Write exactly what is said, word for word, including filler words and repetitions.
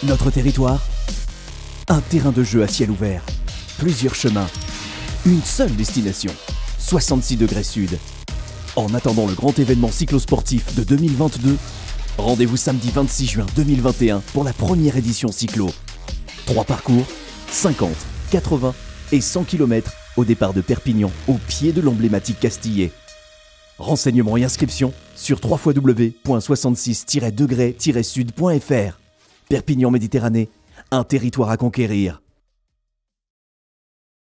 Notre territoire, un terrain de jeu à ciel ouvert, plusieurs chemins, une seule destination, soixante-six degrés sud. En attendant le grand événement cyclosportif de deux mille vingt-deux, rendez-vous samedi vingt-six juin deux mille vingt et un pour la première édition cyclo. Trois parcours, cinquante, quatre-vingts et cent kilomètres au départ de Perpignan, au pied de l'emblématique Castillet. Renseignements et inscriptions sur w w w point soixante-six tiret degrés tiret sud point f r. Perpignan Méditerranée, un territoire à conquérir.